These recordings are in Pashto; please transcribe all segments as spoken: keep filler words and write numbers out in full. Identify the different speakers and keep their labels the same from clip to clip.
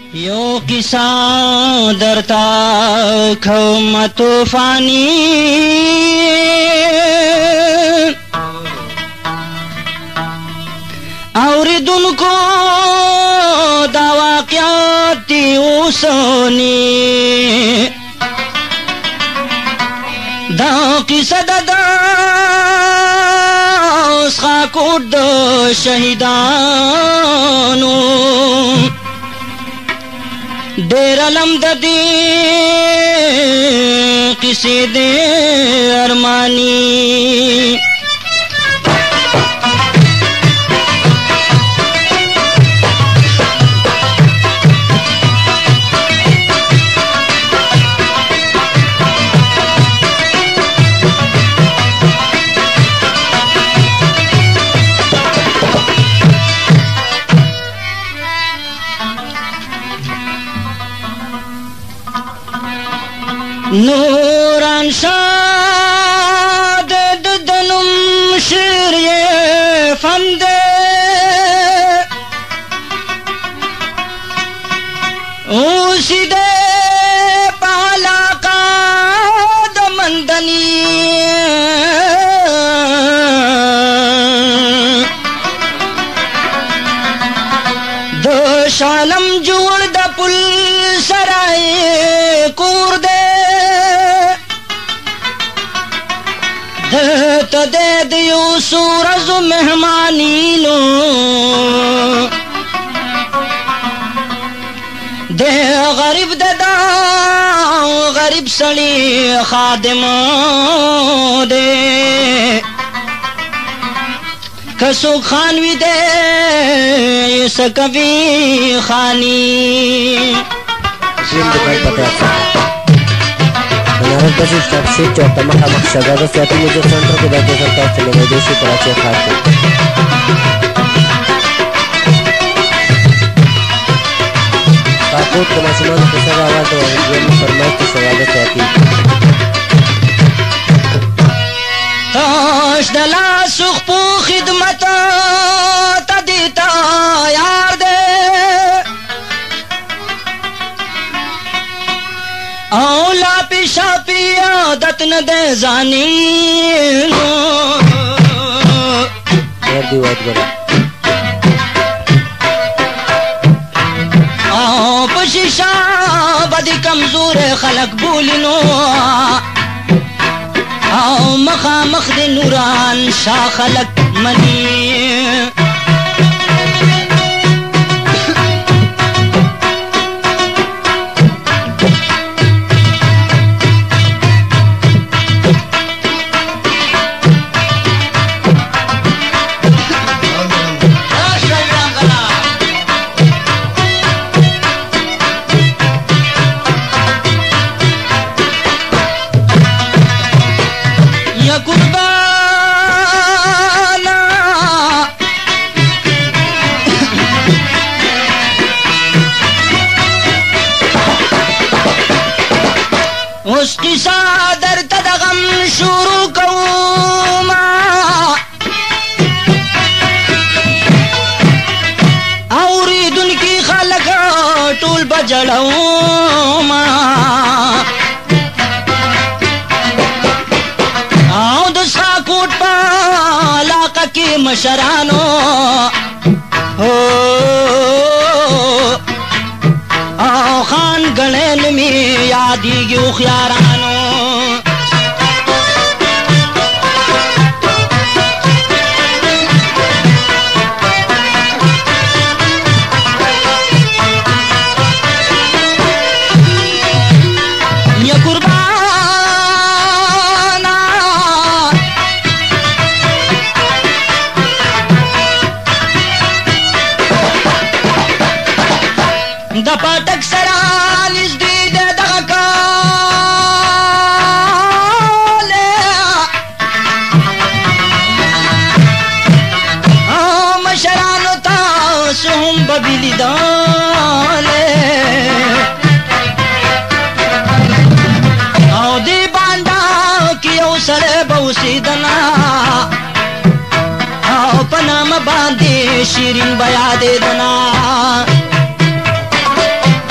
Speaker 1: यो किसा दरता खम तूफानी और दुनको दावा क्या उसनी दा किसा ददा उसका कुद शहीदानो डेरा लमददी किसी दे अरमानी नूरान शाद ददनुम शिर ये फंदे उसी दे पाला का दमंदनी दो शालम जोड़ द पुल सराय कूर दे तो दे दियो सूरज मेहमानी लो दे गरीब ददा गरीब सड़ी खादिम दे कसो खानवी दे सकवी खानी बनारस बस स्टॉप से चौथा मखा मकसदा का सेट मुझे सेंटर के बैठे सरकार चले गए देशी कराची खाते काकोट के मसमान के सगा आवाज तो ये फरमाइश की सवाल कहती ताश दला सुख पू खिदमत तदीता यार दे औला पिशा पिया दतन दे जानी आओ पशिशा बदी कमजोर खलक बोलिनो आओ मखा मखद नूरान शाह खलक मनी उसकी सादर तदगम शुरू कौमा और दुन की खलक टूल बजड़ौमा आओ दूसरा कोट पालाका की मशरानो हो आओ खान गणेन में यादी क्यों ख्यारानो ये कुर्बाना दपाटक सरालिस दी दे दगा मशरानो ता सुम बबिली दाले आओ दी बांडा की अवसर बहुसी दना आओ पनाम बांधे शीरिन बया दे दना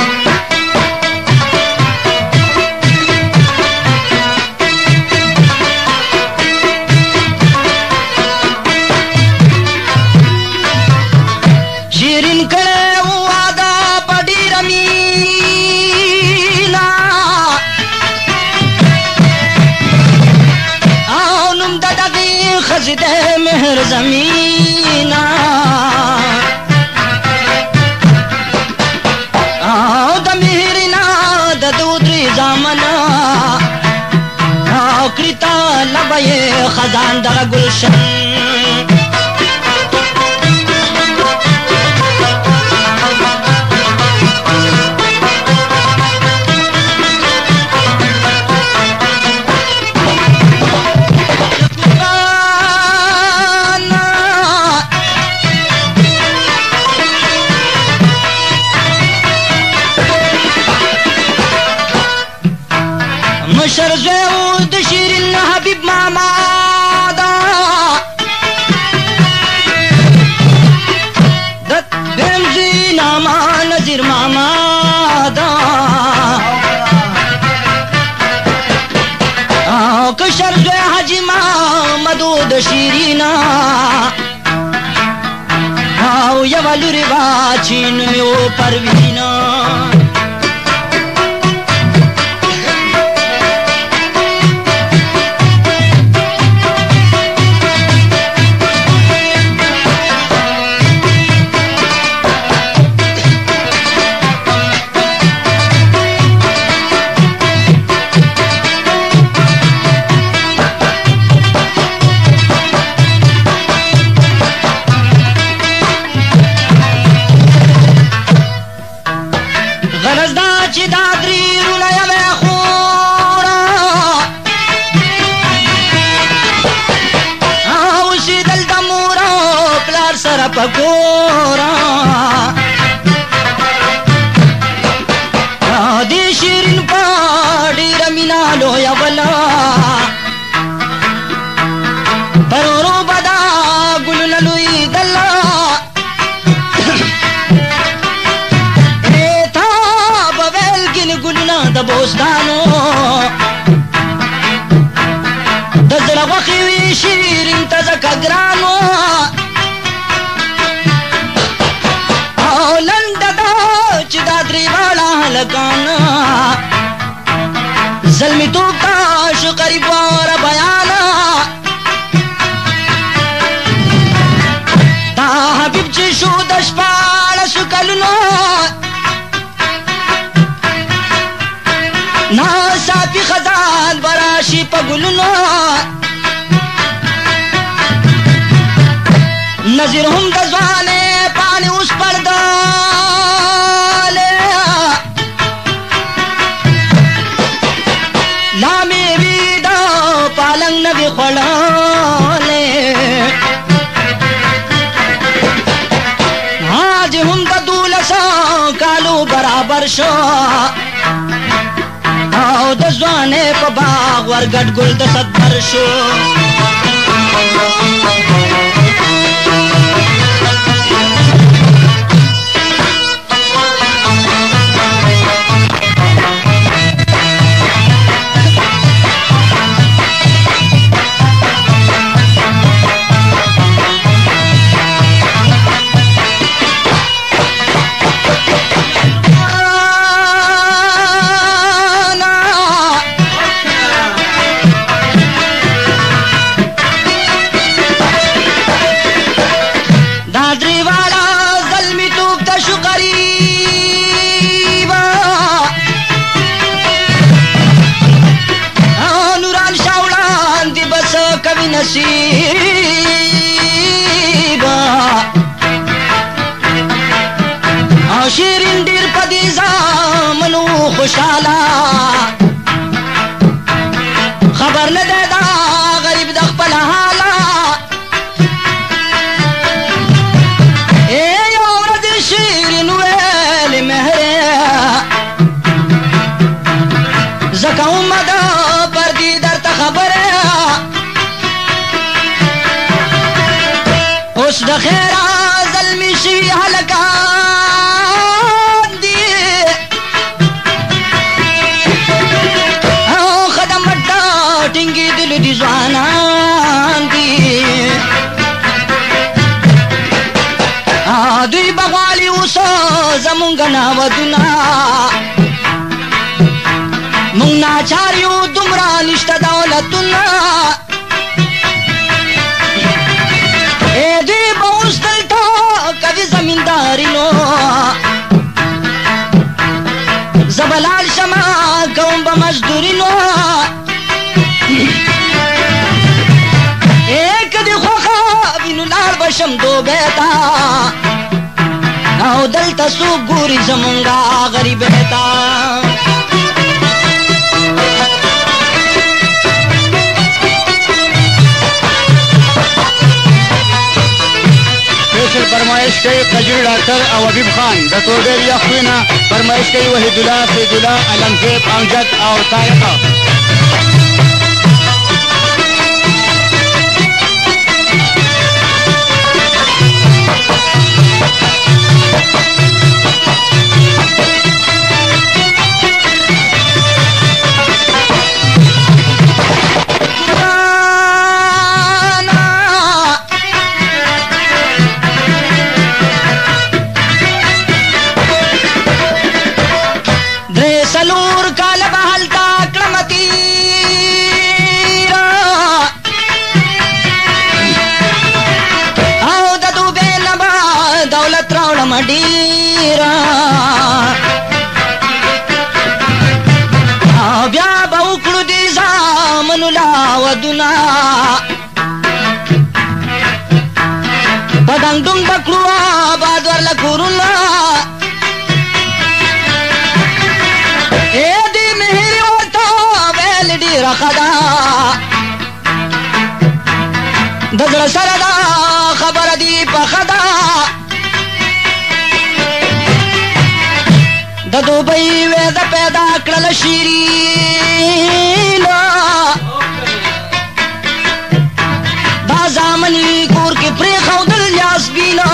Speaker 2: زامنا کریتا لبای خزان دغه گلشن مشر زوی د شیرین حبیب ماما دا د بمزی ناما نظیر ماما دا کشر زوی حجی محمدو د شیرینا او یو لوری باچین میو پروینا پکورا دی شیرین پاڑی رمینا لویا ولا پرورو بدا گل نلوی دلا ایتا بویل گل گلنا دبوستانو دزر وخیوی شیرین تزکا گرانو لگانا ظلمی تو کاش قریب وار بیانا تا حبیب چی شو دشپاڑ شکلنا نا ساپی خزان براشی پگلنا نظر ہم دزوانے پانی اس پردہ نبی خلاله آج هم د دولسا کالو برابر شو او د ځوانې په باغ ورګټ ګل د صدبر شو نصیبا شیرین ډیر پدې زامنو خوشاله خبر نه ده دا غریب د خپل حاله ای اورد شیرین ویل مهره زکه امد پر دې درته خبره اوس د خیره ظلمي شي هلکان دي او خدم مټا ټینګي دل دي ځوانان دي دوی بغالي اوس زمونږ ناودونه مونږ ناچار یو دومره نشته دولتونه زمینداری نو زبلال شما کوم मजदूरी नो एक दी खोखा बिनु लाल बशम दो बेटा او دلتا سو ګوري زمونږه غریب تا
Speaker 3: स्पेशल फरमाइश कोي قجري ډاکټر او حبيب خان د توډر یخوینا فرمایش کوي وحید الله سید الله علمزیب امجد او طایقه ډیرا بیا به وکړو دې زامنو لا ودونه بدنګ ډنګ بکړو آباد ورله کورونه اے دې مهر ورته ویل ډیره ښه ده د زړه سره دا خبره دې پخه ده د دوبۍ وېده پیدا کړل شیرینا دا زامني کور کې پرېښودل یاسمینا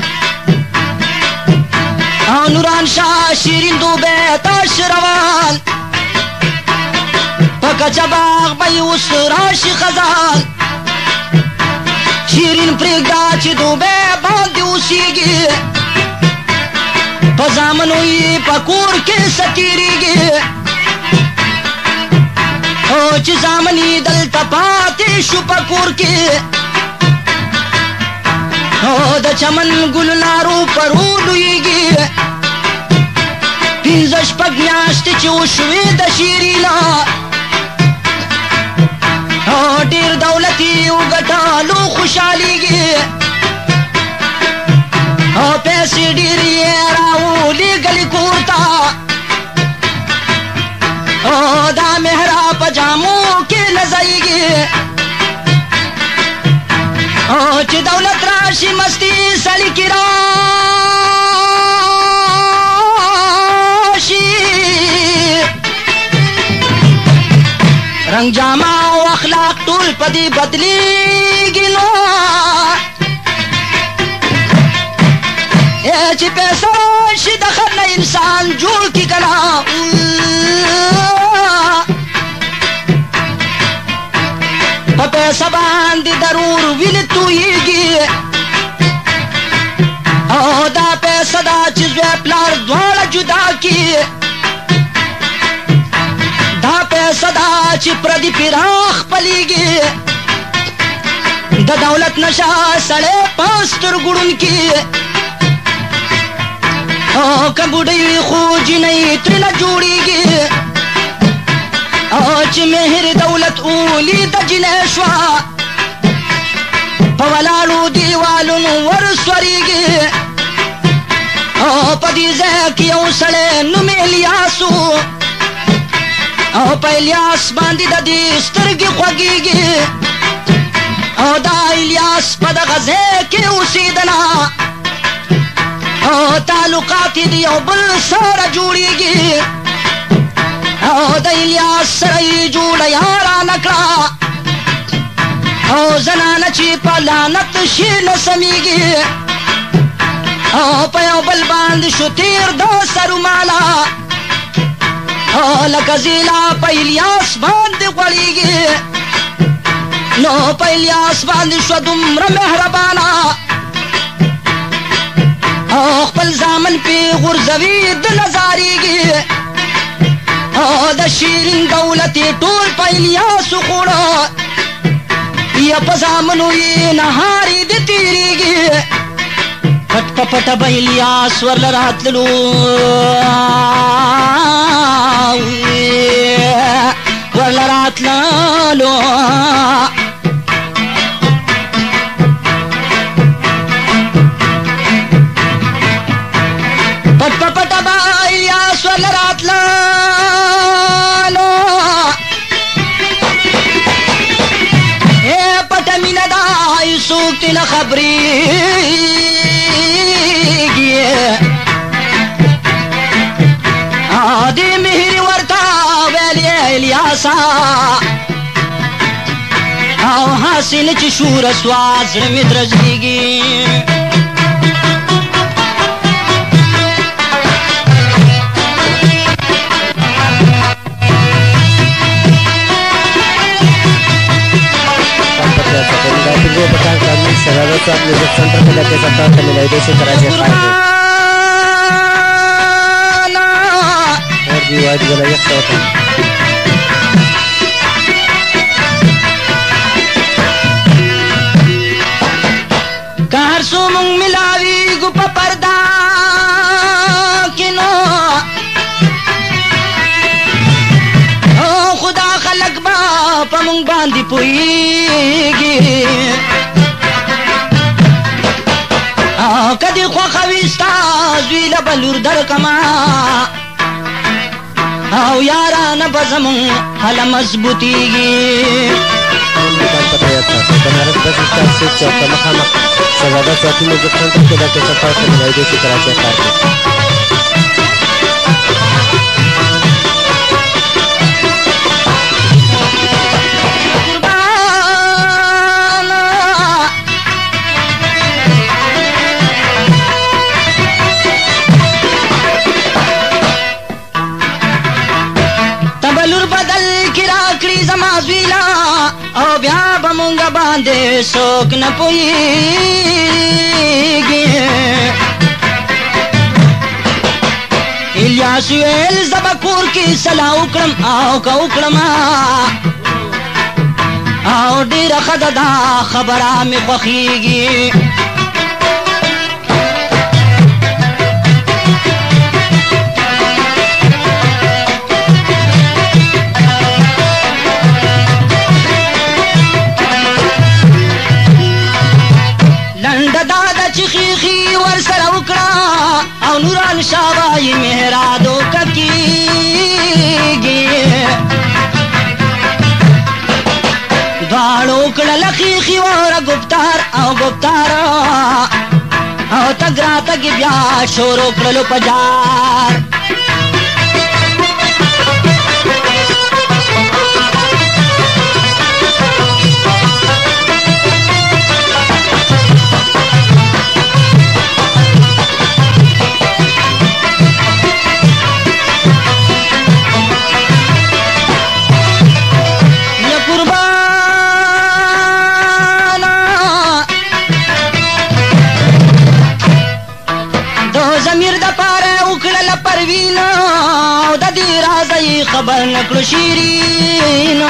Speaker 3: او نوران شاه شیرین دوبۍ تاش روان په کچه باغ به یې اوس راشي خزان شیرین پرېږده چې دوبۍ باندې اوسېږي په زامنو یې په کور کې ستېرېږي او چې زامن یې دلته پاتې شو په کور کې او د چمن ګلو نارو پرو لویږي پنځه شپږ میاشتې چې وشوې د شیرینا او ډېر دولت یې وګټلو خوشحالېږي او پیسې ډېرې یې راولېږلې کور ته او دا مهرا په جامو کې نه ځایږي او چې دولت راشي مستي سړي کې راشي رنګ جامه او اخلاق ټول په دې بدلېږي نو چې پیسه راشي د خر نه انسان جوړ کړي که نه په پیسه باندې ضرور وینې تویېږي او دا پیسه ده چې زوی پلار دواړه جدا کړي دا پیسه ده چې پردي پراخ پلیږي د دولت نشه سړی په سترګو ړوند کړي او که بوډۍ خو جنۍ ترنه جوړېږي او چې مهر دولت ولید جنۍ شوه په ولاړو دیوالونو ورسورېږي او په دې ځای کې یو سړی نوم الیاس و او په الیاس باندې د دې سترګې خوږېږي او دا الیاس په دغه ځای کې اوسېدله او تعلقات دی یو بل سره جوړېږي او د الیاس سره یې جوړه یارانه کړه او زنانه چې په لعنت شي نه سمیږي او په یو بل باندې شو تیر د سروماله او لکه زیلا په الیاس باندې غوړېږي نو په الیاس باندې شوه دومره مهربانه او خپل زامن پې غورځوي د نظارېږي او د شیرین دولت یې ټول په الیاسو خوړه یا په زامنو یې نهارې د تېرېږي پټ په پټه به الیاس ورله راتللو سره لراتلالو اے پټه مینه دا څوک تې نه خبرېږي دې مهر ورته ویلې الیاسا او حاصل چې شور سوا زړه مې درزېږي
Speaker 1: सेंटर के लगे सकता है मिलाई देश कराची फायदे और भी वाइड वाला एक तो
Speaker 3: कार सो मुंग मिलावी गुप पर्दा किनो ओ खुदा खलक बा पमुंग बांधी पुईगी کدی خوخویستا زویل بلور در کما او یاران بزمون حل مضبوطیگی
Speaker 1: بنارس بس اسٹاپ سے چوکا مخامخ شہزادہ سواتی موزک سنٹر کے ڈاکٹر سفر سے ملائی دیسی کراچی کار کے
Speaker 3: او بیا بمونگا باندے سوک نہ پوئیگی الیاس ویل زبکور کی صلاح اکرم آو کا اکرم آو دیر خددا خبرہ میں بخیگی چخیخی ور سره وکړه او نوران شاوای مهرادو ککیږي دواړو کړه لخیخي ور ګفتار او ګفتار او تګرا تګ بیا شورو کړلو پجار خبر نکړو شیرینا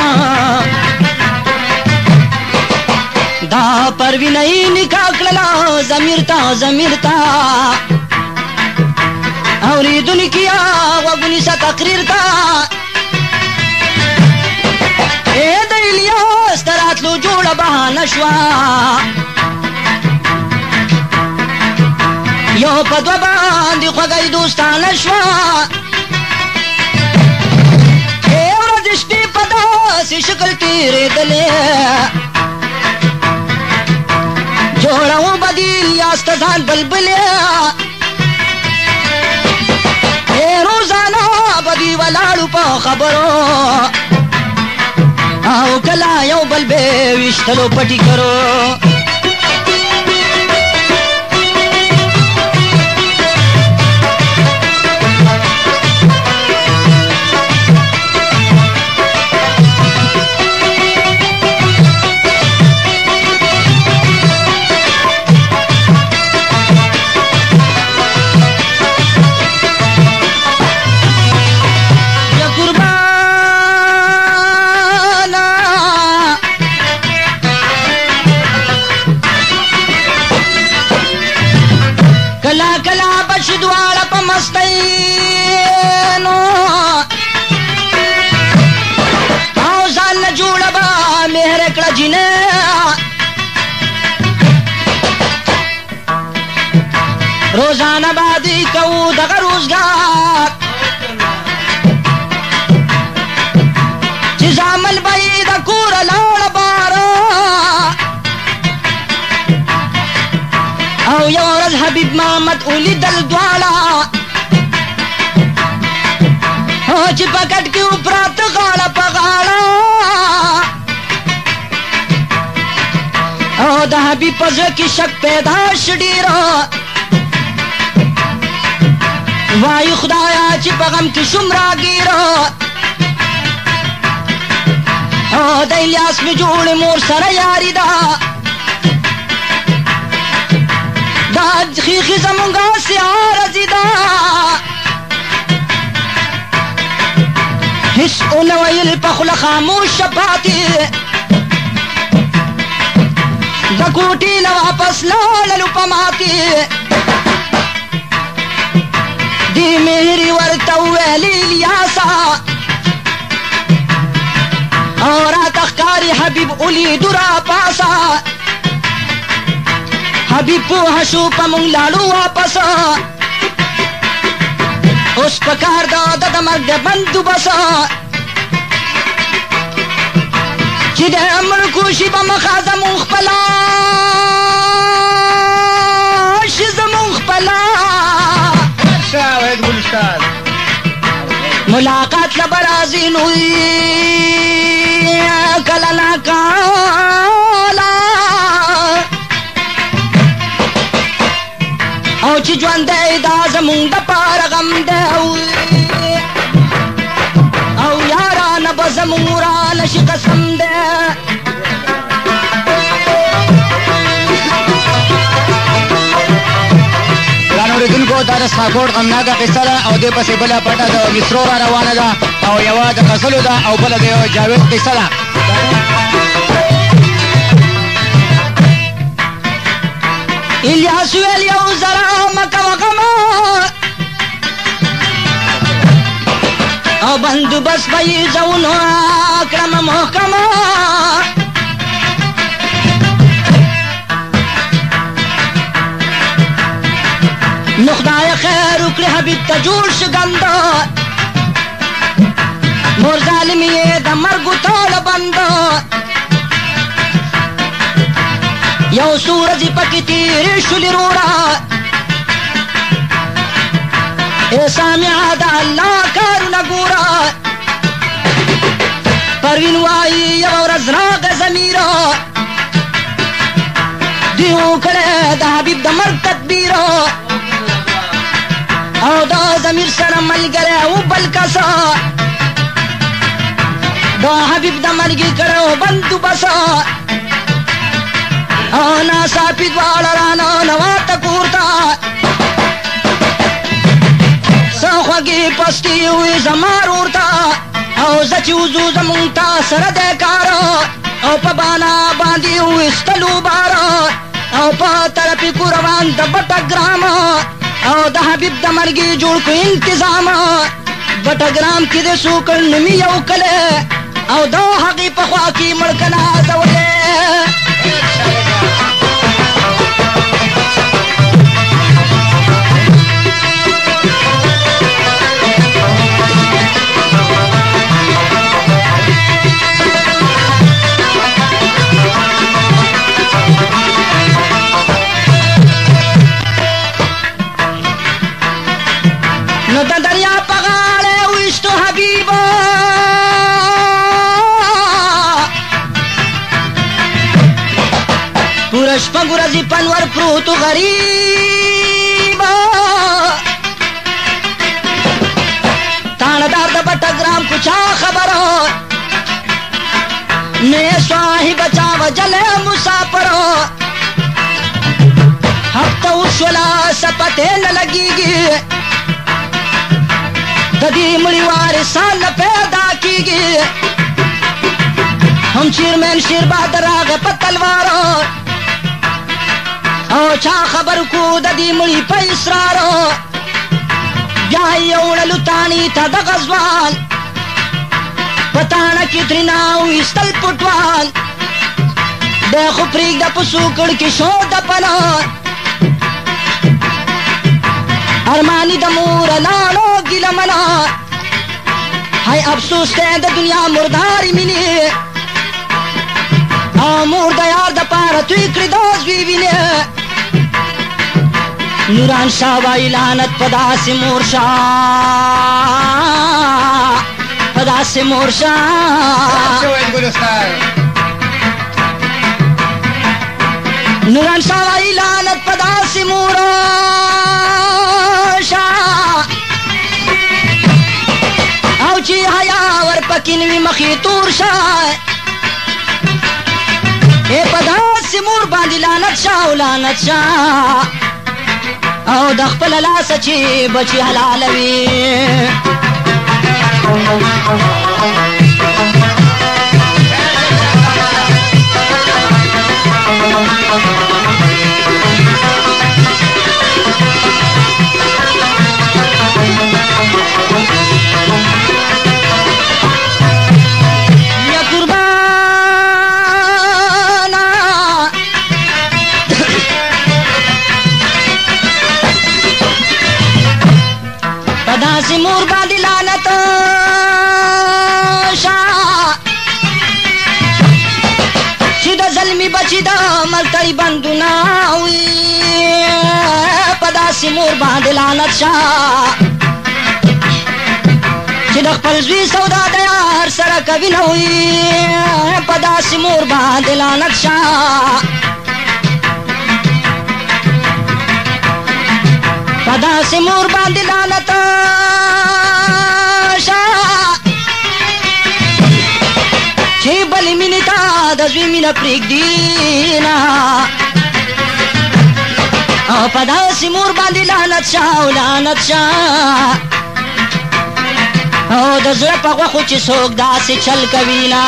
Speaker 3: دا پروینای نکاح کړلا زمیر تا زمیر تا اوریدل کیا وګونی سا تقریر تا اے د الیاس تراتلو جوړه بهانه شوا یو په دوا باندې خوګای دوستانه شوا شکل تیرے دلے جوڑاؤں بدیل یاستزان بلبلے اے روزانہ بدی ولاڑو پا خبرو آو کلا یو بلبے وشتلو پٹی کرو रोजाना बादी कऊ दगा रोजगार اولی دل دواړه چې پکټ کې پرات غاړه په غاړه او د حبیب په زړه کې شک پیدا شو ډېر وای خدایا چې په غم کې شوم راګیر او د الیاس می جوړ مور سره یاري دا دا خیخي زمونږه سیار زیدا هیڅ اونه ویل په خوله خاموش پاتې د کوټې نه واپس لاړلو په ماتې دی مهري ورته وویلې الیاسا او راته ښکاري حبیب ولیدو راپاسه حبیب پوه شو په مونږ لاړو واپس اوس په کار دا د د مرګ د بندوبس چې د مړکو شي به مخه زمونږ خپله شي زمونږ خپله ملاقات لبه راځي نو کله ناکاله او چې ژوند دی دا زمونږ دپاره غم دی او یارانه به زمونږ رانه شي قسم دی
Speaker 4: اوریدونکو دا د سکاکوټ غمناکه قصه ده او دې پسې بله پټه د مصرو را روانه ده او یوه د غزلو ده او بله د جاوید قصه ده
Speaker 3: الیاس ویل یو زره مه کوه غمه او بندوبست به یې ځونو کړمه محکمه نو خدای خیر وکړي حبیب ته جوړ شو ګنده مور ظالم یې د مرګو ټوله بنده یو څو ورځې پکې تېرې شولې وروړه ای سامعه د الله کارونه ګوره پروین وایي یوه ورځ راغی ضمیره دوی وکړی د حبیب د مرګ تدبیره او دا ضمیر سره ملګری و بل کسه دا حبیب د مرګي کړو بندوبست او ناڅاپي دواړه رانه نواته کور ته څه خوږې پستې وې زما ورور ته او زه چې وځو زمونږ ته سره دی کار او په بانا باندې ویستلو بار او په طرفې کو روان د بټګرام او د حبیب د مرګي جوړ کو انتظام بټګرام کې د سوکړ نومي یو کلی او د هغې په خوا کې مړکه نازولې نو د دریا په غاړه ویشتو حبیبه پوره شپږ ورځې پنور پروتو غریبه تاڼدار د بټګرام کوچا خبره نه صاحب چا وجلې مسافرو هفته وشوله سپته نه لګېږي د دې مړي وارثان نه پیدا کېږي هم چیرمن شیر بهادر راغی په تلوارو او چا خبر کو د دې مړي په اسرارو بیا یې وړلو تاڼي ته د غزوان په تاڼه کې ترېنه ویستل پټوان دی خو پرېږده په سوکړ کې شو دپنه ارمانی د مور لاړو ګیله منه هی افسوس دی د دنیا مردارې مینې او مور د یار دپاره توی کړې د زوی وینې نوران شاه وای لعنت پدا سے مورشا پدا سے مورشا نوران شاه وای لعنت پدا سے مورشا او چی حیا ور پکینوی مخی تور شاه اے پدا سے مور باندې لعنت شاه لعنت شاه او د خپل لاس چې بچي حلالوي داسې مور باندې لعنت شاه چې د ظلمي بچي د ملتړي بندونه وي په داسې مور باندې لعنت شاه چې د خپل زوی سودا د یار سره کوي نه وي په داسې مور باندې لعنت شاه په داسې مور باندې لعنت چې بلې مینې ته د زوی مینه پرېږدي نه او په داسې مور باندې لعنت شه او لعنت شه او د زړه په غوښو چې څوک داسې چل کوي نه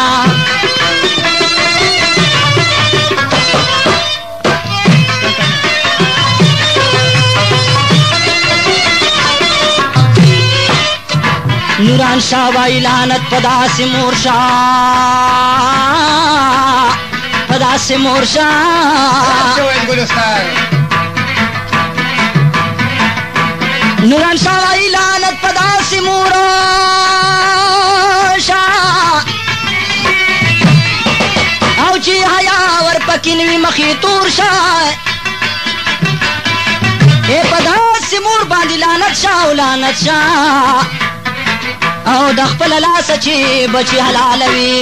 Speaker 3: نوران شاه وای لعنت پدا سے مورشا پدا سے مورشا نوران شاه وای لعنت پدا سے مورشا او چی حیا ور پکینوی مخی تور شاه اے پدا سے مور باندې لعنت شاه لعنت شاه او د خپل لاس چې بچي حلالوي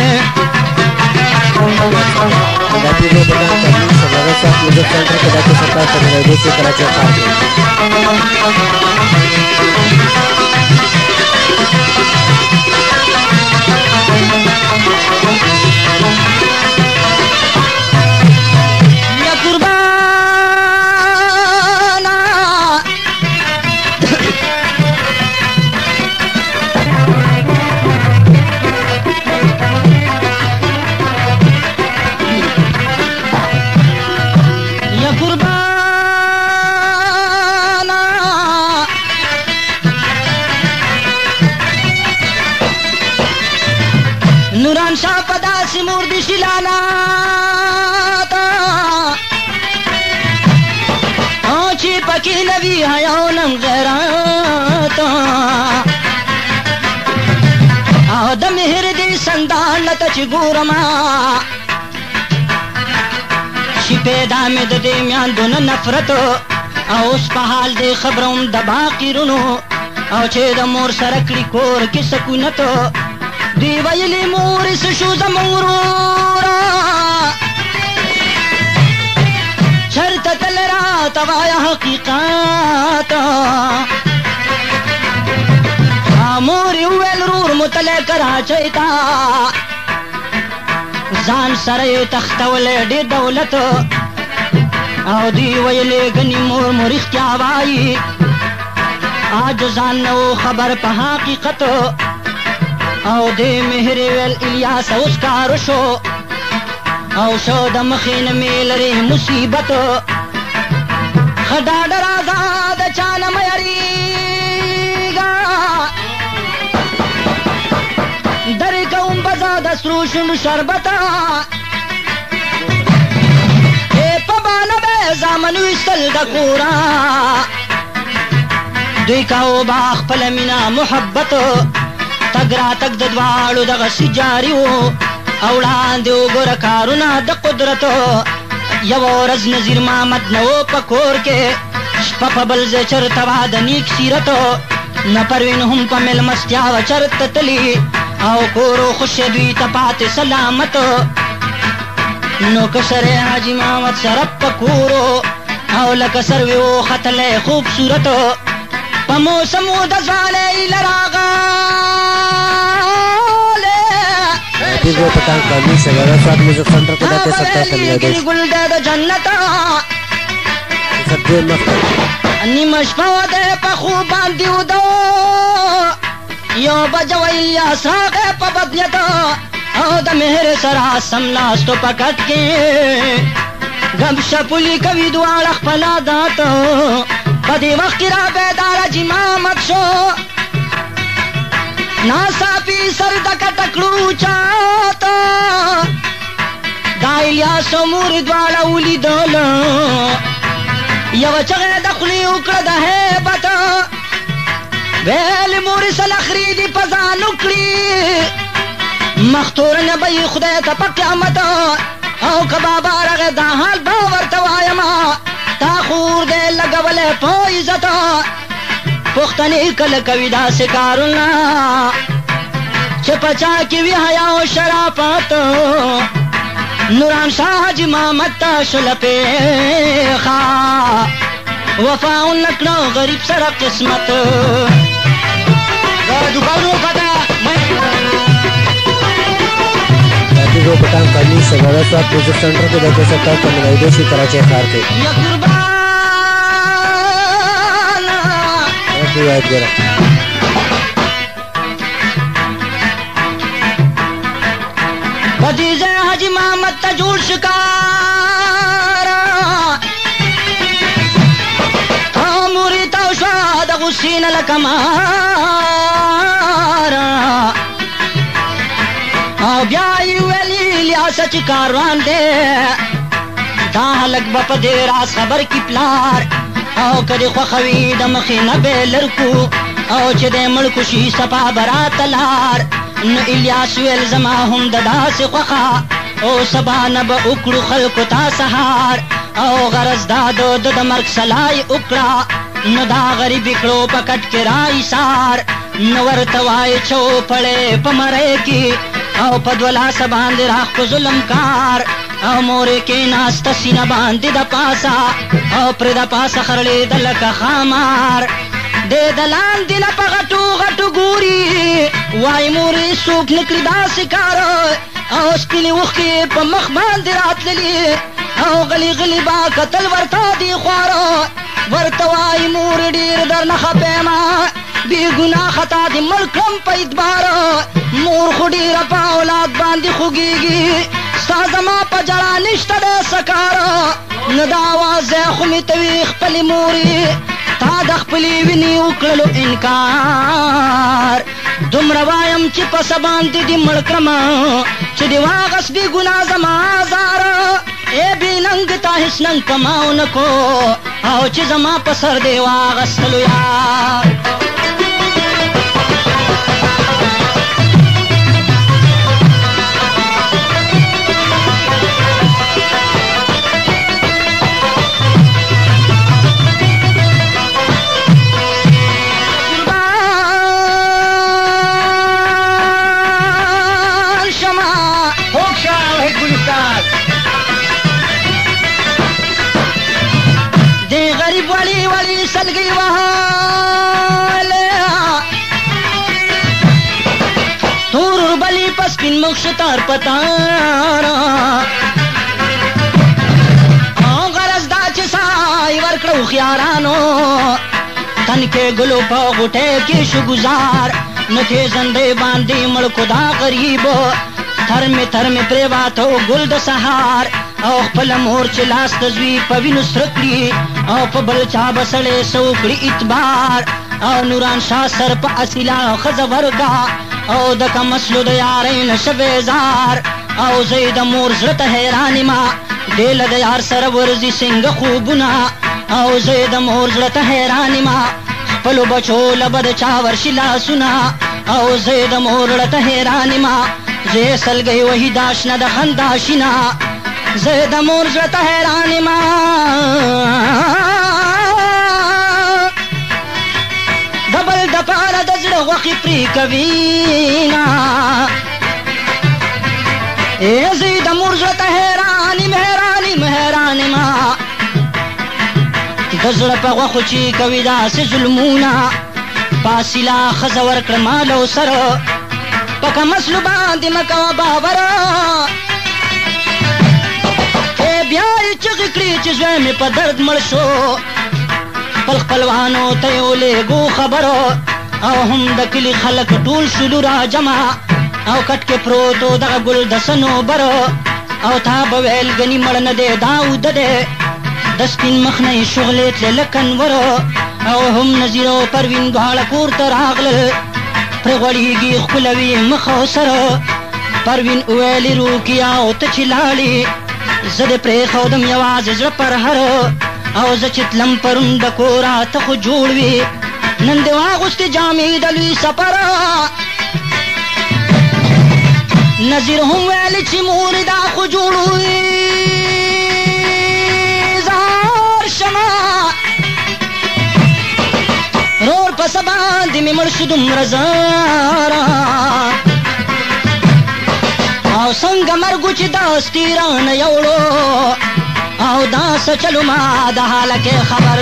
Speaker 1: دا پیغام د قانون سره سره د سنټر کې د سرکار په نړۍ کې کراچي ښار دی
Speaker 3: نوران شاه پدا سی مور دی شلانا تا او چی پکی نوی حیاونم غیرات او د مهر دی سندان لتا چی گورما چی پیدا می د دی میان دون نفرت او اس پا حال دی خبرم د باقی رونو او چی د مور سرکڑی کور کی سکونتو دی ویلی مورس شو زمورورا شرط تل را توایا حقیقاتا موری ویل رور متل کراچیتا زان سره تختول دی دولت او دی ویلی گنی مور مور اختیاوائی آج زان نو خبر پا حقیقت او دې مهر ویل الیاس اوس کار شو او شو د مخین میلري مصیبت خدا ډر آزاد چان مېریګا در کوم بزاد سروشن شربتا اے پبانه به زامنو استل د کورا دوی کاو با خپل مینا محبت تګ را تګ د دواړو دغه سجاري وو او وړاندې وګوره کارونه د قدرت یو ورځ نذیر محمد نو په کور کې شپه په بل ځای چرته وه د نیک سیرت نه پروین هم په مېلمستیا وه چرته تلي او کور و خوشې دوی ته پاتې سلامت نو که سره حاجي محمد شرف په کورو او لکه سروي وختلی خوبصورت په موسم و د ځوانۍ لراغلی
Speaker 1: دیگو پتانگ کامی سگارا سواد میوزک سنٹر کو داتے سکتا سمیدیش
Speaker 3: گل دے د جنت
Speaker 1: سب دیر مختر
Speaker 3: نیمه شپه و دی په خوب باندې ودو یو بجه و الیاس راغی په بدنیت او د مهر سره سملاستو په کټ کې گپ شپولی کوي دواړه خپل عادت په دې وخت کې را بیدار حاجي محمد شو ناڅاپي سر د کټکړو چاته دا الیاس او مور دواړه ولیدل یوه چغې د خولې وکړه د هیبت ویل مورې سلخري دې په ځان وکړي مختور نه به یې خدای ته په قیامت او که بابا رغې دا حال به ورته وایمه تا خور دی لګولی په عزت پښتنې کله کوي داسې کارونه چې په چا کې وي حیا او شرافت نوران شاه حاجي محمد ته شله پېښه وفا ونه کړه غریب سره قسمت
Speaker 4: دوکانو کته
Speaker 1: دیگو پتانگ کامی سگارا سواد میوزک سنٹر کو داتے سکتا سمیدیش کراچی خار کے
Speaker 3: یا قربان
Speaker 1: ایسی یاد گرہ
Speaker 3: بدیزه حاجي محمد ته جوړ شکار اموري ته شو د غسین لکمار او بیا یې ویلي الیاس چې کاروان دی دا هلک به په دې راز خبر کی پلار او که دې خوښوي د مخې نه به لرکو او چې دی مړ شي سپا به راته لار نو الیاس ویل زما هم د داسې خوښه او سبا نه به وکړو خلکو ته سهار او غرض دا د د مرګ سلای وکړه نو دا غریبي کړو په کټ کې را ایسار نو ورته وایي چوپړې په مرۍ کې او په دوه لاسه باندې راخ په ظلم کار او مورې کې ناسته سینه باندې د پاسه او پرې د پاسه خرړېده لکه خامار دې د لاندې نه په غټو غټو ګوري وای مورې څوک نه کړي داسې کار او سپینې اوښکې په مخ باندې راتللي او غلي غلي با کتل ورته دي خواره ورته وای مور ډېر درنه خفه یم بې ګناه خطا دې مړ کړم په اعتبار مور خو ډېره په اولاد باندې خوږېږي ستا زما په ژړا نشته دی سکار نه دا واضح خو مې ته وي خپلې مورې تا د خپلې وینې وکړلو انکار دومره وایم چې په څه باندې دې مړ کړمه چې دې واغس بې ګناه زما زار ای بې ننګ تا هېڅ ننګ په ما ونه کو او چې زما په سر دې واغستلو یار سلګي وهاله تور بلی پس پین مخ شتار پتارا او غرض دا چې سای ورکړو خيارانو تن کې ګلو په غټه کې شو گزار نو ته زندې باندې مړ کو دا غریب تر می تر می پریواتو ګل د سهار او خپل مور چې لاس د زوی په وینو سره کړي او په بل چا بسړې سوکړي اعتبار او نوران شاه سر په اصیلا ښځه ورګه او د کمسلو د یارۍ نه شوې زار او زه د مور زړه ته حیران یمه دې له د یار سره ورځي څنګه خوبونه او زه د مور زړه ته حیران یمه خپلو بچو له به د چا ورشي لاسونه او زه د مور زړه ته حیران یمه زه سلګۍ وهي دا شنه د خندا شینه زه د مور زړه ته حیران یمه د زړه غوښې پرې کوي نه ای زه د مور زړه ته حیران یم حیران یم حیران یم د زړه په غوښو چې کوي داسې ظلمونه فاصله ښځه ورکړه مال او سره په کمسلو باندې مه کوه باور ای بیا یې چغې کړي چې زوی مې په درد مړ شو خپل خپلوانو ته یې ولېږو خبرو او هم د کلي خلک ټول شولو را جمع او کټ کې پروت و دغه ګل د صنوبر او تا به ویل ګني مړ نه دی دا اوده دی د سپین مخ نه یې شغلې تلې لکه انور او هم نظیر او پروین دواړه کور ته راغلل پرې غوړېږي ښکلوي مخ او سر پروین وویلې روکیا او ته چې لاړې زه دې پرېښودم یوازې زړه پر هر او زه چې تلم پرون د کوره ته خو جوړ وي نن دې واغوستې جامې د لوی سفر نظیر هم ویلې چې مور دا خو جوړ وي زار شمه رور په څه باندې مې مړ شو دومره زاره او څنګه مرګو چې داستي رانه یوړو او دا څه چلو ما د حاله کې خبر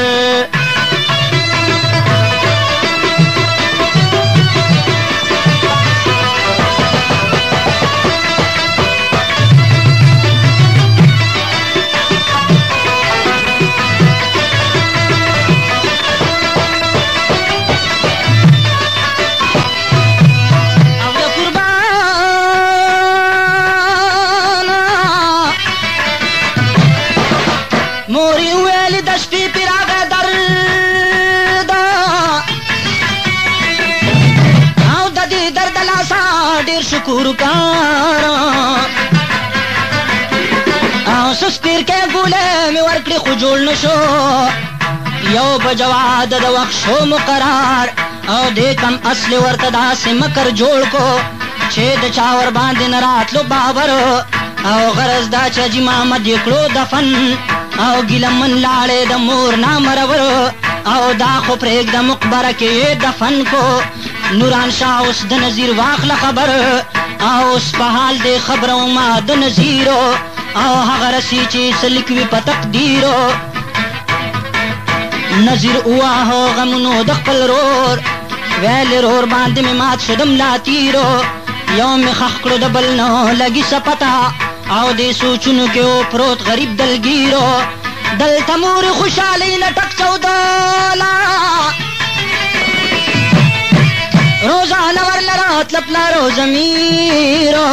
Speaker 3: شکر کارا او سسپیر کې ګوله مې ورکړې خو جوړ نشو یو بجوا د وخت شو مقرار او دې کم اصل ورته داسې مکر جوړ کو چې د چا ور باندې نه راتلو باور او غرض دا چې حاجي محمد یې کړو دفن او ګیلمن لاړې د مور نامرور او دا خو پرېږده مقبره کې دفن کو نوران شاه اوس د نظیر واخله خبر او اوس په حال دې خبرو ما د نظیرو او هغه رسي چې څه لیکوي په تقدیرو نظیر وواهه غمونو د خپل رور ویلې رور باندې مې مات شدم لا تیرو یو مې خښ کړو د بل نه لګي څه پته او دې سوچونو کې و پروت غریب دلګیرو دلته مور خوشحالۍ نه ټک چوداله روزانه ورله راتله پلارو ضمیرو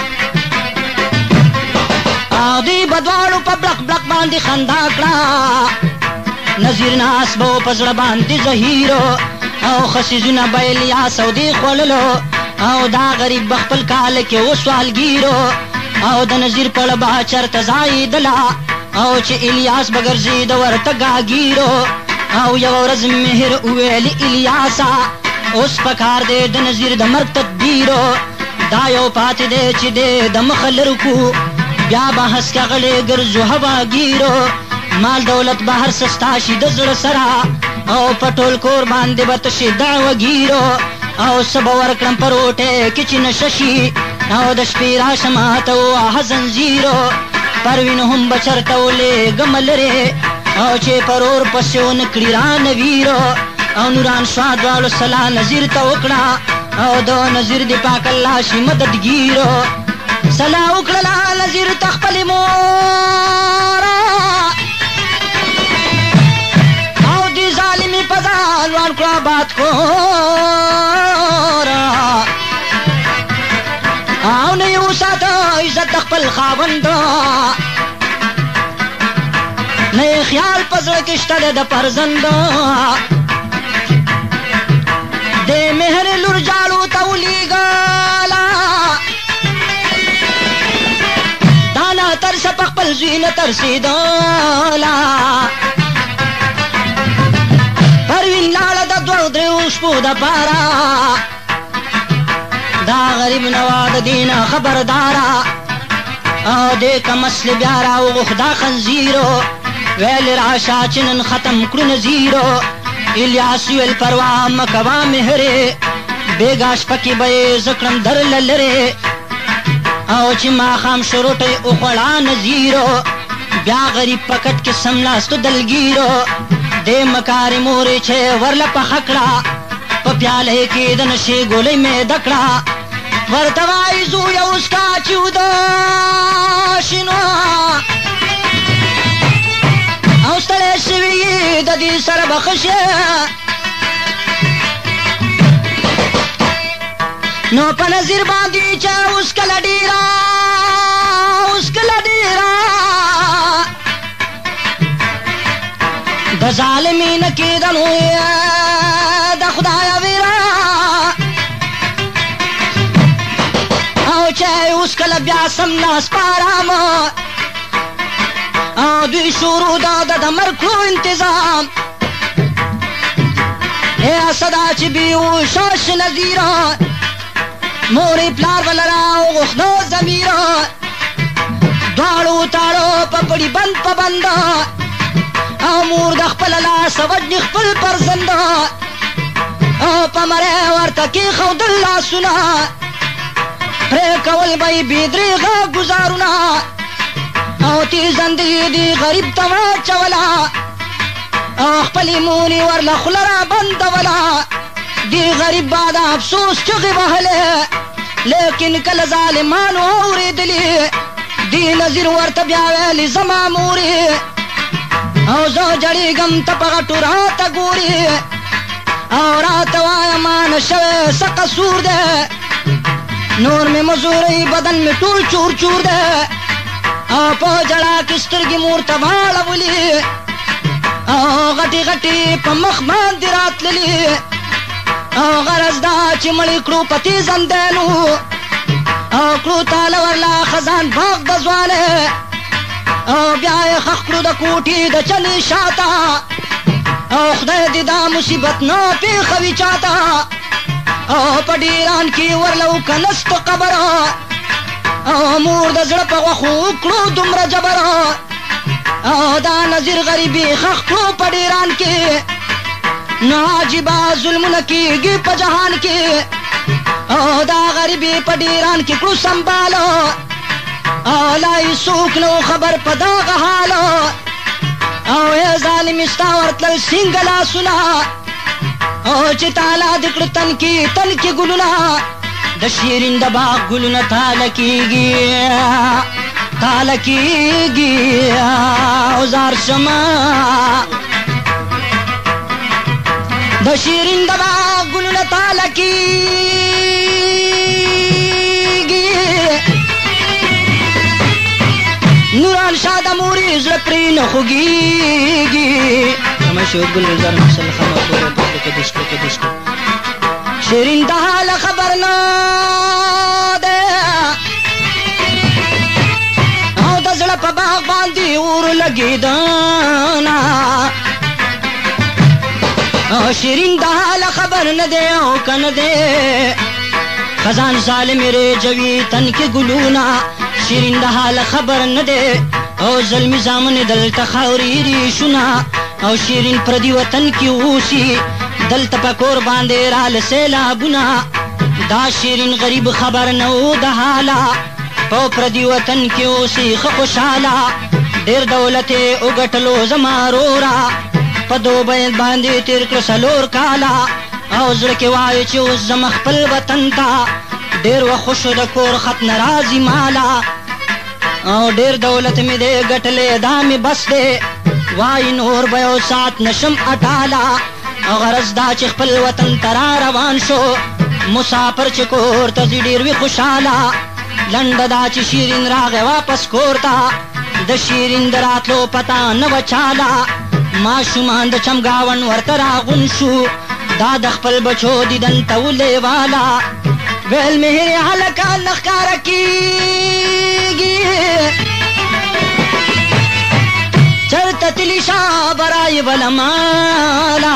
Speaker 3: او دوی به دواړو په بلک بلک باندې خندا کړه نظیر ناس به په زړه باندې زهیرو او خسیزونه به الیاس او دې خوړلو او دا غریب به خپل کال کې و سوالګیرو او د نظیر پړه به چرته ځایېدله او چې الیاس به ګرځېده ورته ګاګیرو او یوه ورځ مهر وویلې الیاسه اوس پکار دی د نظیر د مرګ تدبیرو دا یو پاتې دی چې دی د مخه لرو کو بیا به هسکه غلې ګرځو هواګیرو مال دولت به هر څه ستا شي د زړه سره او په ټول کور باندې به تشي دعوګیرو او څه به ورکړم په روټۍ کې چې نشه شي او د شپې راشه ماته ووهه زنځیرو پروین هم به چرته ولېږم لرې او چې پر اور پسې ونه کړي رانه ویرو او نوران شاه دواړو سلا نظیر ته وکړه او د نظیر د پاک الله شي مددګیرو سلا وکړله نظیر ته خپلې مور او دې ظالمې په ځان ورکړه آباد کور او نه یې وساته عزت د خپل خاوند نه یې خیال په زړه کې شته دی د فرزند د مهر لور جاړو ته ولیږله دا نه ترسه په خپل زوی نه ترسېدله پروین لاړه د دوو درېو شپو دپاره دا غریب نوا د دې نه خبرداره او دې کم اصل بیا راوغوښت دا خنزیرو ویل راشه چې نن ختم کړو نظیرو الیاس ویل پروا مکوا مهره بیگاش پکی به زکرم در للره او چې ما خام شروټه او خړا نذیرو بیا غریب پکټ کې سملاستو دلګیرو دې مکارې مورې چې ورله په خکړه په پیاله کې د نشي ګولې مې دکړه ورته وایي زوی اوس کا چودا شنو او ستړی شوي د دې سره بخښه نو په نظر باندې چې اوس کله ډیرا اوس کله ډیرا د ظالمین کېدنو د خدای ویرا او چې اوس کله بیا سم لاس پارام او دوی شروع دا د مرکو انتظام اے صدا چې بیو شاش نذیرا مورې پلار ولرا او غخنو زمیرا دواړو تاړو په پړي بند په بند او مور د خپل لاس وجني خپل پرزند او په مړی ورته کېښودل لاسونه پرې کول به یې بېدرېغه ګزارونه او تیزندې دي غریب ته واچوله او خپلې مونې ورله خوله را بندوله دی غریب با د افسوس چغې وهلې لیکن کله ظالمانو اورېدلې دی نظیر ورته بیا ویلې زما مورې او زه جړېږم ته په غټو راته ګورې او راته وایه ما نه شوی څه قصور دی نور مې مزورۍ بدن مې ټول چور چور دی او په جړا کې سترګې مور ته واړولې او غټې غټې په مخ باندې راتللې او غرض دا چې مړې کړو په تیزندینو او کړو تاله ورله خزان باغ د ځوانې او بیا یې خښ کړو د کوټې د چلې شاته او خدای دې دا مصیبت نه پېښوي چاته او په ډیران کې ورله وکنست قبره او مور د زړه په غوښو وکړو دومره جبره او دا نظیر غریبي خښ کړو په ډیران کې نو عجیبه ظلمونه کېږي په جهان کې او دا غریبي په ډیران کې کړو سنبالو او لا یې څوک نو خبر په دغه حالو او ای ظالم ستا ورتلل سینګه لاسونه او چې تاله د کړه تن کې تن کې ګلونه د شیرین د باغ ګلونه تاله کېږي تاله کېږي او زار شمه د شیرین د باغ ګلونه تاله کېږي نوران شاه د مورې زړه پرې نه خوږېږي مشهور ګل گلزار مسل خما کو دشکو کو دشکو شیرین د حال خبر نه ده او د زړه په باغ باندې اور لګېدنه او شیرین د حال خبر نه ده او که نه ده خزان ظالم رېجوي تن کې ګلونه شیرین د حال خبر نه ده او ظلمي زامن دلته خاورې ریشونه او شیرین پردي وطن کې اوسي دلته په کور باندې رال سیلابونه دا شیرین غریب خبر نه و د حاله په پردي وطن کې اوسي ښه خوشحاله ډېر دولت یې وګټلو زما روره په دوبۍ باندې تېر کړه څلور کاله او زړه کې وایي چې اوس زما خپل وطن ته ډېر وخت خوشو د کور خط نه راځي ماله او ډېر دولت مې دی ګټلې دا مې بس دی وای نور به یو ساعت نشم اټاله او غرض دا چې خپل وطن ته را روان شو مسافر چې کور ته ځي ډېر وي خوشحاله لنډه دا چې شیرین راغی واپس کور ته د شیرین د راتلو پته نه وه چاله ماشومان د چمګاون ورته راغون شو دا د خپل بچو دیدن ته ولیواله ویل مهرې هلکه نه ښکاره کېږي چرته تلي شا برای ولمالا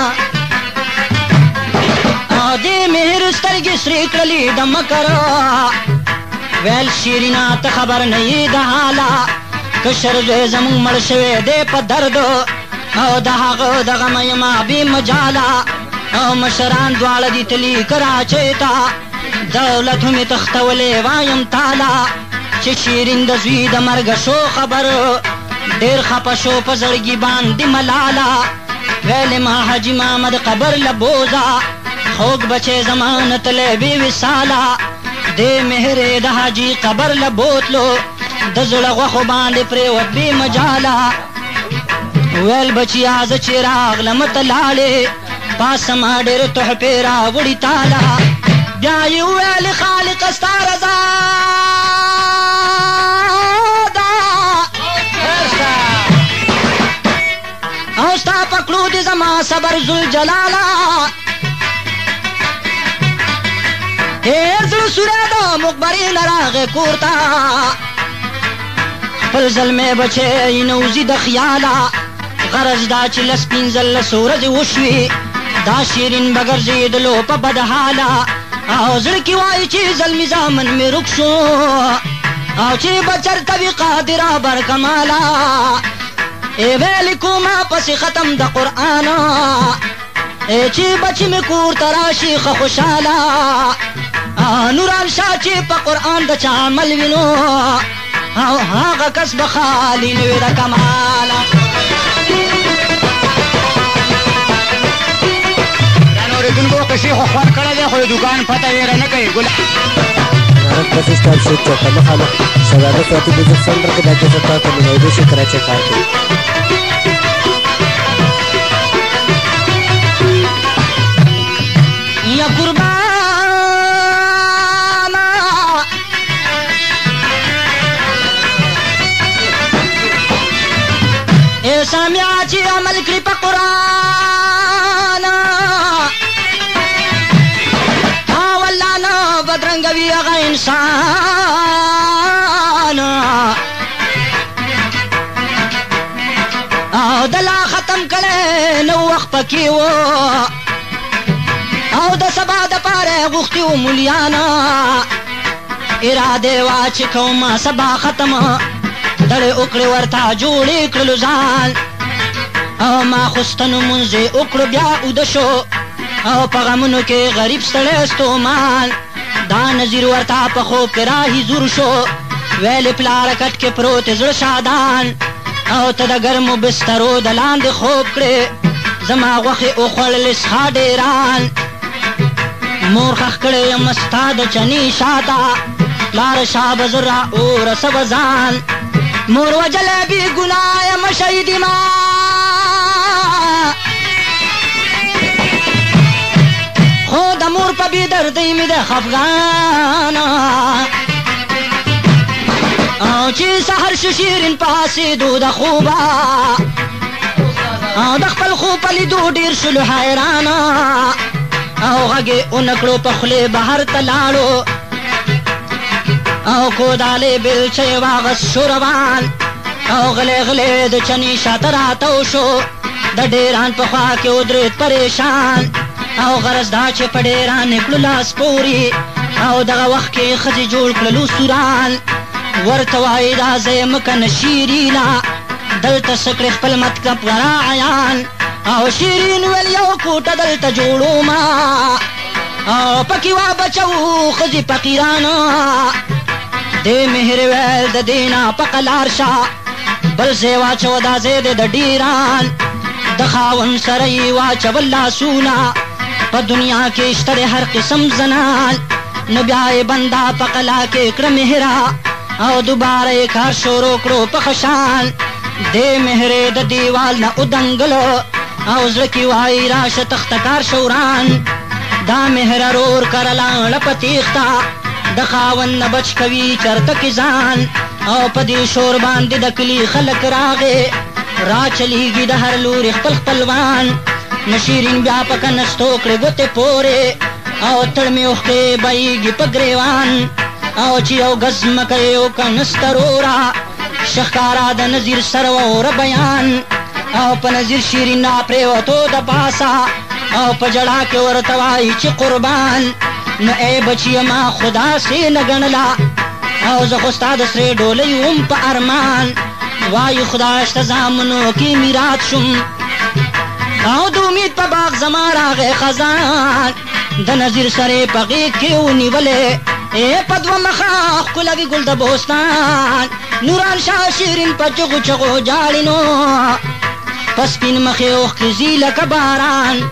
Speaker 3: او دې مهر سترګې سرې کړلې د مکر ویل شیرینا ته خبر نه یې د حاله کشر زوی زمونږ مړ شوی دی په درد او د هغه دغه مېما بې مجاله او مشران دواړه دي تلي کراچۍ ته دولت مې تښتولی وایم تاله چې شیرین د زوی د مرګه شو خبر ډېر خفه شو په زړګي باندې ملاله ویلې ما حاجي محمد قبر له بوزه خوږ بچی زما نتلی بې وصاله دې مهرې د حاجي قبر له بوتلو د زړه غوښو باندې پرېوت بې مجاله ویل بچیا زه چې راغلم ته لاړې پاسه ما ډېر تحفې راوړي تاله بیا یې وویل خالقه ستا رضا ده او ستا په کړو دې زما صبر ذوالجلاله ډېر زړه سوری د مقبرې نه راغې کور ته خپل زلمی بچی نوزي د خیاله غرض دا چې لس پنځلس ورځې وشوې دا شیرین به ګرځېدلو په بد حاله او زړه کې وایي چې زلمي زامن مې رک شو او چې به چرته وي قادره برکماله ای ویلې کومه پسې ختم د قرآن ای چې بچي مې کور ته راشي ښه خوشحاله نوران شاه چې په قرآن د چا عمل وینو او هغه کس به خالي نه وي د کماله
Speaker 4: اوریدونکو قصې خو خوند کړی دی خو د دوکان پته ویره نه کوي ګل
Speaker 1: نارنج بس اسټاپ شیټ چوک ته مخامخ سوداګر صوتي میوزیک سنټر کې دا کیسه تاسو ته ملاویدو شي کراچۍ ښار کې
Speaker 3: یا قربانا ای سامیا چې عمل کړي په قرآن او الله نه بدرنګوي هغه انسان او د لا ختم کړی نو وخت پکې و او د سبا د پاره غوښتي و مولیانا اراده وا چې کومه سبا ختمه دړې وکړې ورته جوړې کړلو ځان او ماخوستنو مونځې وکړو بیا اوده شو او په غمونو کې غریب ستړی ستومان دا نظیر ورته په خوب کې راهي زور شو ویلې پلاره کټ کې پروت زړه شادان او ته د ګرمو بسترو د لاندې خوب کړې زما غوښې وخوړلې څښا ډېران مور خخ کړی یم ستا د چني شاته پلاره شاه به زه را ورسوه ځان مور وجلی بې ګناه یم شهیدي ما خو د مور په بې دردۍ مې د خفګان او چې سحر شو شیرین پاسېدو د خوبه او د خپل خوب په لیدو ډېر شولو حیرانه او غږ یې ونکړو په خولې بهر ته لاړو او کودالې بیلچه یې واغست شو روان او غلی غلی د چني شاته راتاو شو د ډېران په خوا کې ودرېد پریشان او غرض دا چې په ډېران یې کړو لاس پورې او دغه وخت کې یې ښځې جوړ کړلو سوران ورته وایي دا زه یم که نه شیرینا دلته څه کړې خپل مطلب ورا عیان او شیرین ویل یو کوټه دلته جوړوما او پکې وا بچو ښځې فقیرانه دې مهر ویل د دې نه په قلار شه بل ځای واچوه دا ځای دی د ډیران د خاوند سره یې واچول لاسونه په دنیا کې شته دی هر قسم زنان نو بیا یې بنده په قلا کې کړه مهره او دوباره یې کار شروع کړو په خشان دې مهرې د دیوال نه ودنګلو او زړه کې وایي راشه تخته کار شوران دا مهره رور کرله ړپه تیښته د خاوند نه بچ کوي چرته کې ځان او په دې شور باندې د کلي خلک راغې را چلیږي د هر لوري خپل خپلوان نو شیرین بیا په کنستو کړې ګوتې پورې او تړمې اوښکې بهیږي په ګریوان او چې یو ګز مکه یو کنستروره ښکارا د نظیر سروره بیان او په نظیر شیرین پرېوتو د پاسه او په جړا کې ورته وایي چې قربان نو ای بچیه ما خدا سې نه ګڼله او زه خو ستا د سرې ډولۍ وم په ارمان وایي خدای شته زامنو کې میرات شم او د امید په باغ زما راغی خزان د نظیر سره په غېږ کې ونیولې ای په دوه مخه ښکلوي ګل د بوستان نوران شاه شیرین په چغو چغو جاړي نو په سپین مخې اوښکې ځي لکه باران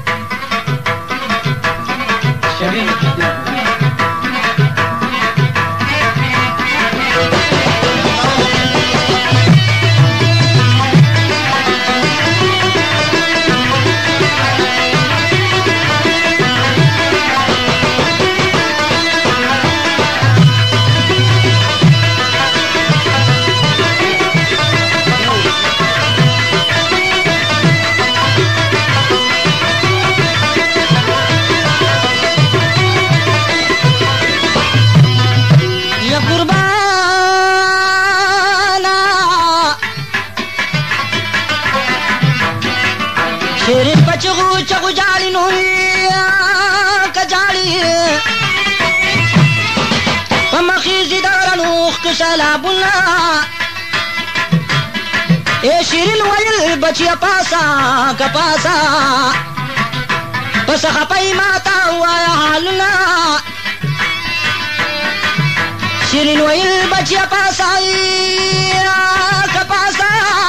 Speaker 3: شیرین پچغو چغو جالی نوی کجالی پمخیزی دارنوخ کسلابونا اے شیرین ویل بچی پاسا کپاسا پس خپای ماتا وایا حالنا شیرین ویل بچی پاسا کپاسا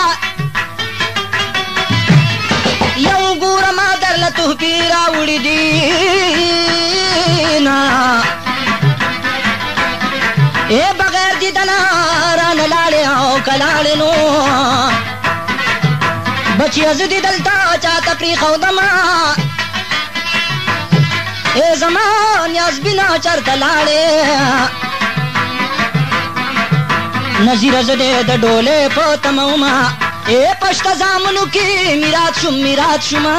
Speaker 3: یو ګوره ما درله تحفې راوړي دینا ای بغیر دیدنه رانه لاړې او که لاړې نو بچیه زه دې دلته چاته پرېښودمه ای زما نیازبینه چېرته لاړې نظیره زه دې د ډولۍ په تمه ومه اے پشت زامنو کی میرات شم میرات شما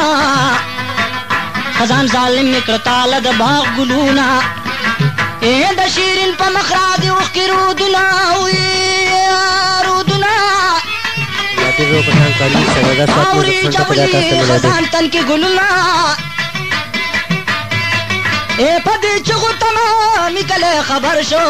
Speaker 3: خزان ظالم نکړتاله د باغ ګلونا اے د شیرین په مخرا دی اوښکې رودونه وي رودونه
Speaker 1: لاتیرو پټان کاری سردا سات
Speaker 3: اوري چولي خزان تن کې ګلونه اے په دې چغو تمامي کله خبر شو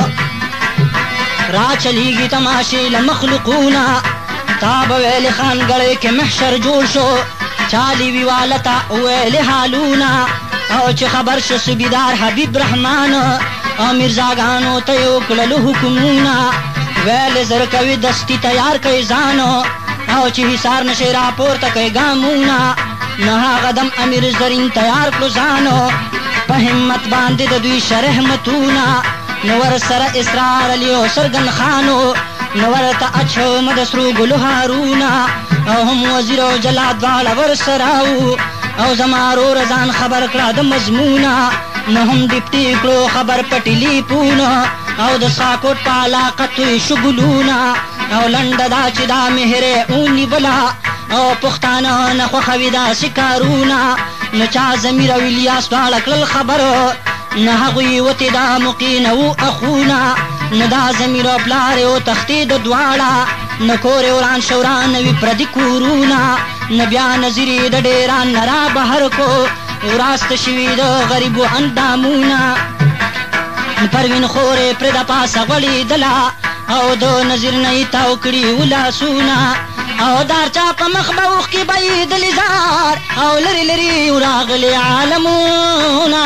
Speaker 3: را چلیږي تماشې له مخلوقونه تاب ویل خان گړې کې محشر جوړ شو چالی ویوالتا ویل حالونا او چې خبر شو سبیدار حبیب رحمان او مرزاګانو ته یو کړلو حکمونه ویل زر کوي دستی تیار کوي ځانو او چې حصار نشي راپورته کوي ګامونه نه غدم امیر زرین تیار کړو ځانو په همت باندې د دوی شرحمتونه نور سره اسرار علی او سرګن خانو نورتا اچھو مدسرو گلو هارونا او هم وزیر او جلاد والا ورسراو او زمارو رضان خبر کړه د مضمونا نه هم ډیپټي کړو خبر پټلی پونا او د ساکوټ په علاقه توی شګلونا او لنډه دا چې دا مهره اونی بلا او پښتانه نه خوښوي دا سکارونا نه چا زمیر او الیاس دواړه کړل خبر نه هغوی وتې دا مقین او اخونا نه دا زمیر او پلار او تختی د دواړه نه کور وران شوران وی پردي کورونه نه بیا نظیرې د ډیران نه را بهر کو وراست شوي د غریبو اندامونه پروین خورې پرې د پاسه غوړېدله او د نظیر نه یې تاو کړي ولاسونه او دار چا په مخ به اوښکې به یې د لیزار او لرې لرې وراغلي عالمونه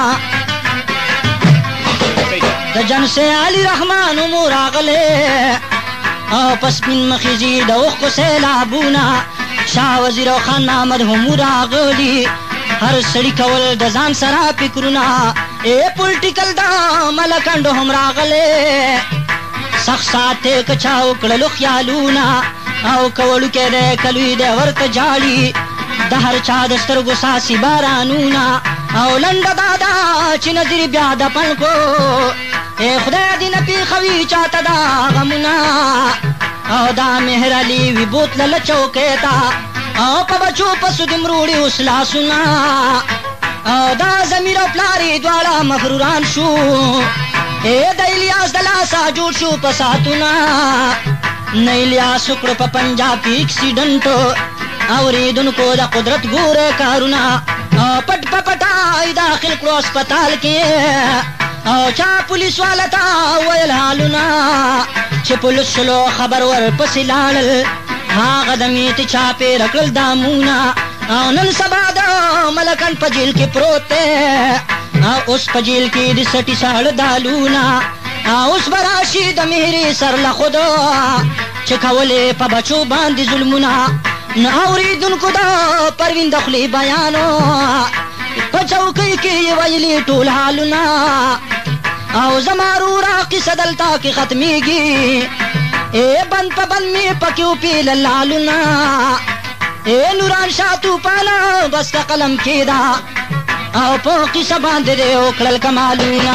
Speaker 3: د جنس علی رحمان مو راغلې او په سپین مخیزي د اوښکو سیلابونه شاه وزیر او خان محمد هم راغلي هر سړي کول د ځان سره فکرونه ای پولیټیکل دا ملکنډو هم راغلې سخت ساته کچا وکړلو خیالونه او کولو کې د کلوي د ورته جاړي د هر چا د سترګو ساسي بارانونه او لنډه دادا چې نظر بیا د پلکو اے خدای دې نه پیښوي چاته دا غمونه او دا مهر علي وي بوتله چوکې ته او په بچو پسو دې مروړي اوس لاسونه او دا ضمیر او پلارې دواړه مغروران شو اے د الیاس د لاسه جوړ شو په ساتونه نه الیاس وکړو په پنجاب کې اکسیډنټ اورېدونکو د قدرت ګوره کارونه پټ په پټای داخل کړو اسپتال کې او چا پولیس والا تا ویل حالونه چې پولیس شلو خبر ورپسې لاړل هغه د میتې چاپې رکړل دامونه او نن سبا د ملکن په جیل کې پروت دی او اوس په جیل کې د سټي ساړه دالونه او اوس به راشي د مهرې سر له خودو چې کولې په بچو باندې ظلمونه نه اورېدونکو د پروین د خولې بیانو په چوکۍ کې یې ویلي ټول حالونه او زما رورا قصه دلته کې ختمېږي ای بند په بند مې پکې وپېله لالونه ای نوران شاه توپانه بس که قلم کېده او په قصه باندې دې وکړل کمالونه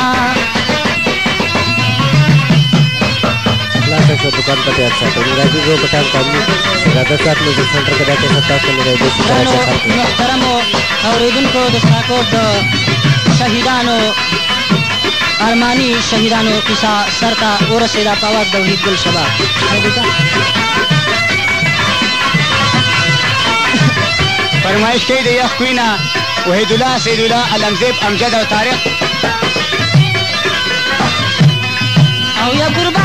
Speaker 1: خلاصه شو दुकान पर तैयार साथ है राजू जो बटान कामनी ज्यादा साथ में जो सेंटर के जाके सत्ता से मिले देश का
Speaker 3: محترمو اوریدونکو د ساکوټ د شهیدانو ارمانی شهیدانو قصه سرته ورسېده په اواز د وحید ګل شباب
Speaker 4: فرمایش کوي د یخ کوینه وحید الله سید الله علمزیب امجد او طارق
Speaker 3: او یا قربانا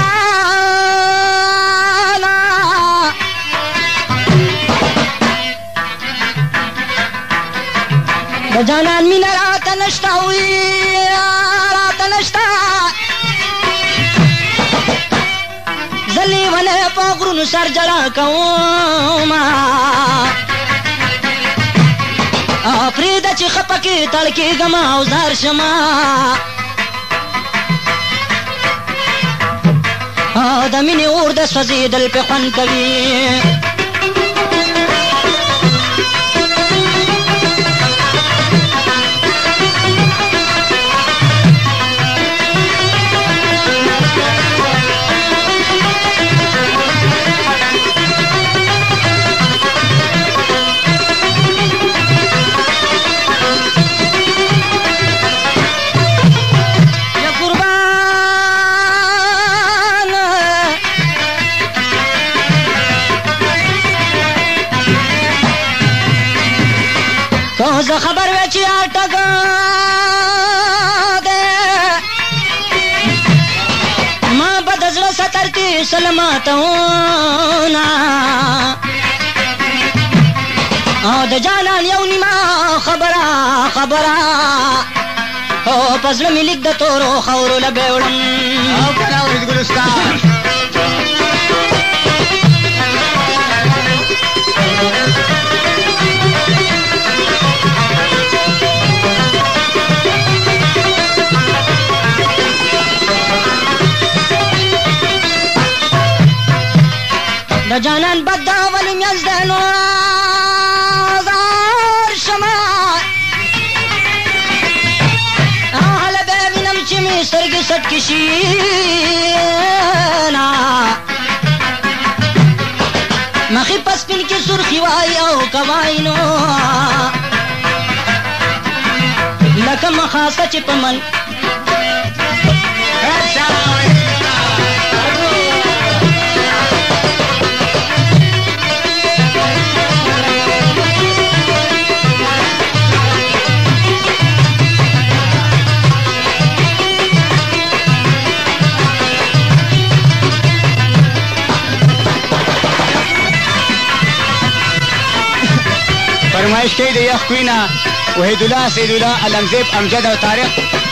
Speaker 3: د جانان مینه راته نشته وي راته نشته زه لیونی په غرونو سر جړه کومه پرېږده چې خپه کې تړ کېږم او زار شمه د مینې اور د سوځېدل پې خوند کوي زه خبر وې چې اټکه دی ما به د زړه ستر کې سلماتونه او د جانان یو نیمه خبره خبره او په زړه مې لیک د تورو خاورو له بیوړم
Speaker 4: او کنه وریدګل استاد
Speaker 3: د جانان بد دا ولې میاز دی نو زار شمه او هله به وینم چې مې سترګې سټکې شي نه مخې په سپین کې سرخي وای او کوای نو لکه مخاسته چې په من
Speaker 4: فرمایش کوي د یخ کوینه وحید الله سید الله علمزیب امجد او طارق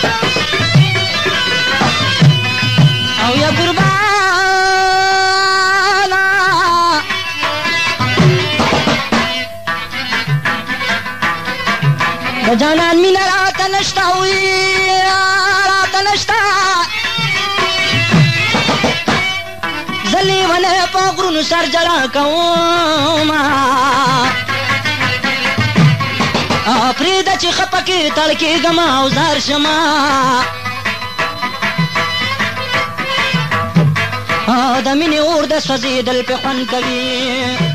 Speaker 3: او یا قربانا د جانان مینه راته نشته وي راته نشته زه لیونی په غرونو سر جړه کومه پرېږده چې خپه کې تړ کېږم او زار شمه د مینې اور د سوځېدل پې خوند کوي